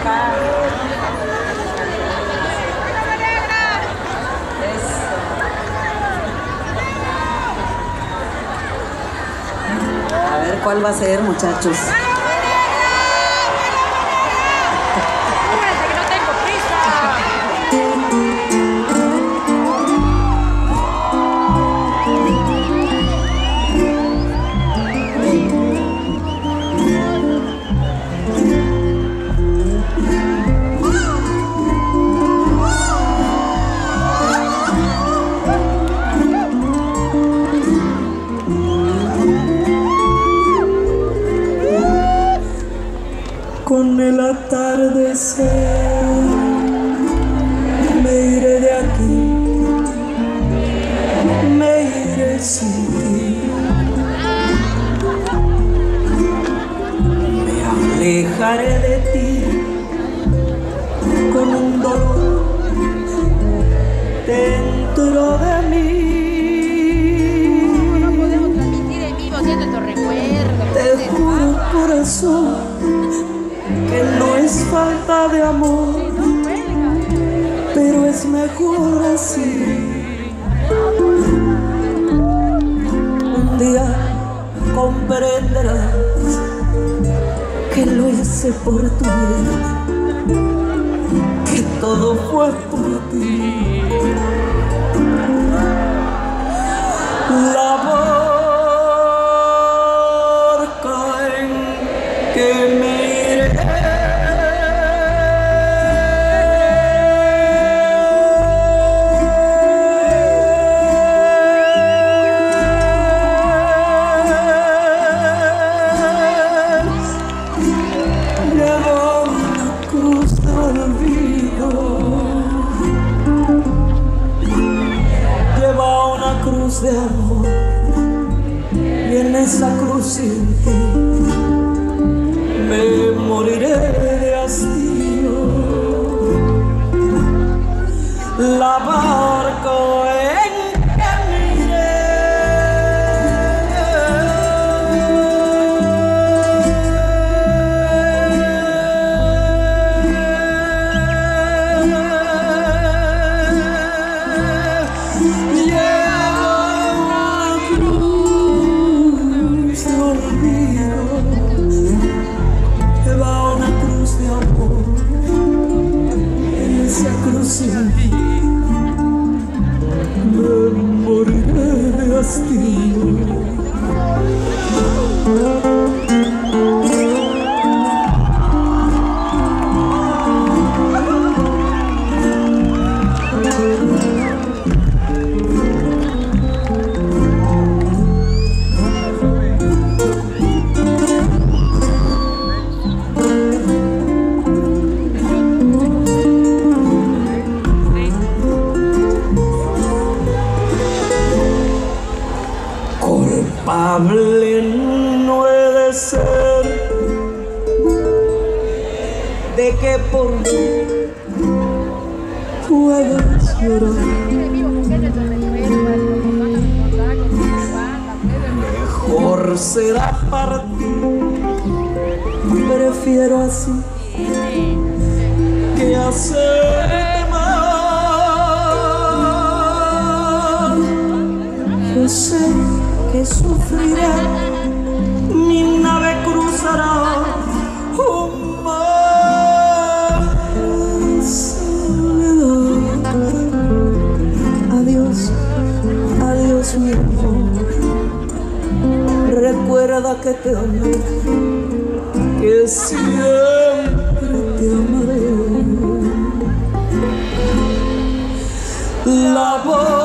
acá. A ver cuál va a ser, muchachos. Con el atardecer me iré de aquí, me iré sin ti. Me alejaré de ti con un dolor dentro de mí. No podemos transmitir en vivo siendo estos recuerdos. Te juro, corazón, que no es falta de amor, pero es mejor así. Un día comprenderás que lo hice por tu bien, que todo fue por ti. La barca en que me de amor, y en esa cruz sin ti me moriré de hastío. La barca en que miré sin ti me moriré de hastío. Culpable no he de ser de que por mí puedas llorar. Mejor será partir, prefiero así que hacerte mal. Yo sé que sufriré, mi nave cruzará un mar de soledad. Adiós, adiós mi amor, recuerda que te amé, que siempre te amaré. La voz